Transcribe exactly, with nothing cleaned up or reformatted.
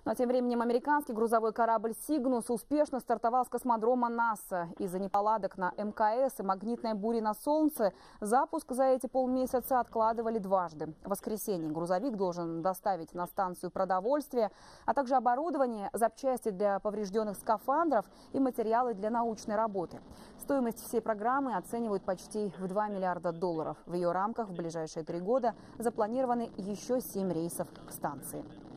Ну а тем временем американский грузовой корабль «Сигнус» успешно стартовал с космодрома НАСА. Из-за неполадок на эм ка эс и магнитной бури на Солнце запуск за эти полмесяца откладывали дважды. В воскресенье грузовик должен доставить на станцию продовольствие, а также оборудование, запчасти для поврежденных скафандров и материалы для научной работы. Стоимость всей программы оценивают почти в два миллиарда долларов. В ее рамках в ближайшие три года запланированы еще семь рейсов к станции.